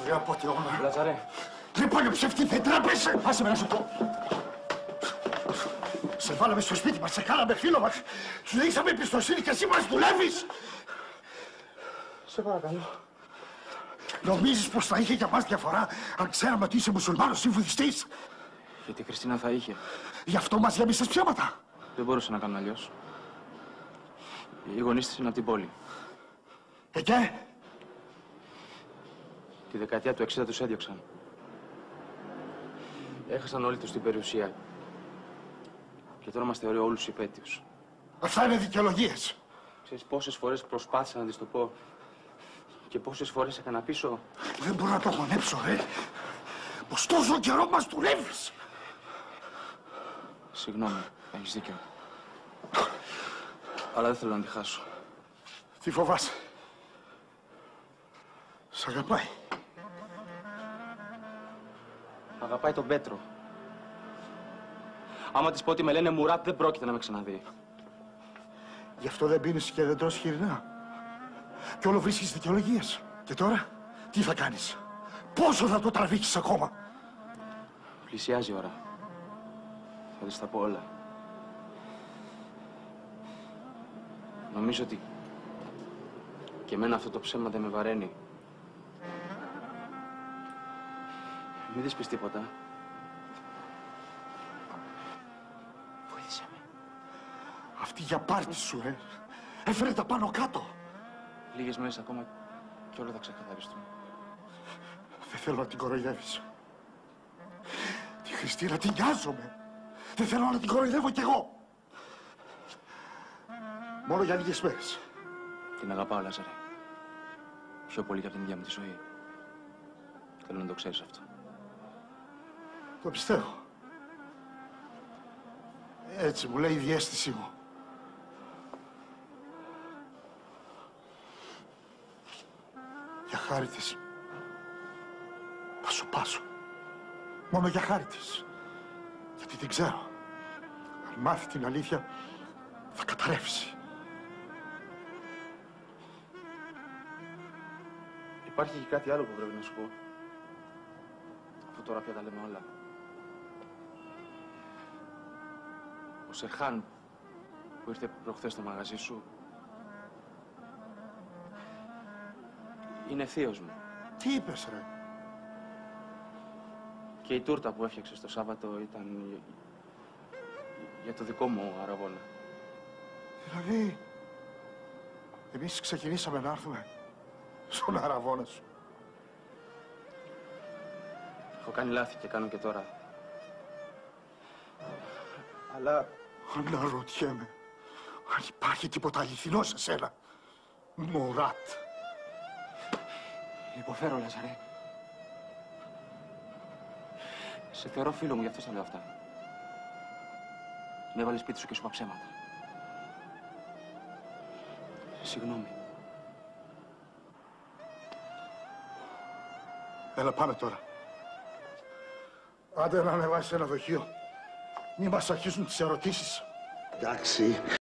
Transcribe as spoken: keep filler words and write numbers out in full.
Ρε απατεώνα. Λαζαρέ. Ρε πάνε ψευτή, δεν τρέπεσαι. Άσε με να σου πω. Σε βάλαμε στο σπίτι μας, σε κάναμε φίλο μας. Σου δείξαμε εμπιστοσύνη και εσύ μας δουλεύεις. Σε παρακαλώ. Νομίζεις πως θα είχε για μας διαφορά αν ξέραμε ότι είσαι μουσουλμάνος ή βουδιστής? Γιατί η Χριστίνα θα είχε. Γι' αυτό μας γέμισες ψέματα. Δεν μπορούσα να κάνω αλλιώς. Οι γονείς της είναι από την πόλη. Ε, και? Τη δεκαετία του εξήντα τους έδιωξαν. Έχασαν όλοι τους την περιουσία. Και τώρα μας θεωρεί όλους υπέτειους. Αυτά είναι δικαιολογίες. Ξέρεις πόσες φορές προσπάθησα να της το πω και πόσες φορές έκανα πίσω. Δεν μπορώ να το χωνέψω, ρε. Πως τόσο καιρό μας δουλεύεις. Συγγνώμη, έχεις δίκιο. Αλλά δεν θέλω να τη χάσω. Τι φοβάσαι? Σ' αγαπάει. Αγαπάει τον Πέτρο. Άμα της πω ότι με λένε Μουράτ, δεν πρόκειται να με ξαναδεί. Γι' αυτό δεν πίνεις και δεν τρως χοιρινά. Κι όλο βρίσκεις δικαιολογίες. Και τώρα, τι θα κάνεις? Πόσο θα το τραβήξεις ακόμα? Πλησιάζει η ώρα. Θα της τα πω όλα. Νομίζω ότι και εμένα αυτό το ψέμα δεν με βαραίνει. Μην της πεις τίποτα. Βοήθησε με. Αυτή για πάρτι σου, ρε. Έφερε τα πάνω κάτω. Λίγες μέρες ακόμα κι όλα θα ξεκαθαριστούν. Δεν θέλω να την κοροϊδεύεις. Τη Χριστίνα την νοιάζομαι. Δεν θέλω να την κοροϊδεύω κι εγώ. Μόνο για λίγες μέρες. Την αγαπάω, Λάζαρε. Πιο πολύ και από την ίδια μου τη ζωή. Θέλω να το ξέρεις αυτό. Το πιστεύω. Έτσι μου λέει η διαίσθησή μου. Για χάρη της θα σου πάσω. Μόνο για χάρη της. Γιατί την ξέρω. Αν μάθει την αλήθεια θα καταρρεύσει. Υπάρχει και κάτι άλλο που πρέπει να σου πω. Αφού τώρα πια τα λέμε όλα. Ο Σερχάν που ήρθε προχθές στο μαγαζί σου είναι θείος μου. Τι είπες, ρε? Και η τούρτα που έφτιαξε το Σάββατο ήταν για το δικό μου αραβόνα. Δηλαδή, εμείς ξεκινήσαμε να έρθουμε στον αραβόνα σου. Έχω κάνει λάθη και κάνω και τώρα. Αλλά... Αναρωτιέμαι αν υπάρχει τίποτα αληθινό σε σένα, Μουράτ. Υποφέρω, Λαζαρέ. Σε θεωρώ φίλο μου, γι' αυτό στα λέω αυτά. Με έβαλες σπίτι σου και σου είπα ψέματα. Συγγνώμη. Έλα, πάμε τώρα. Άντε να ανεβάσεις ένα δοχείο. Μη μας αρχίσουν τις ερωτήσεις. Εντάξει.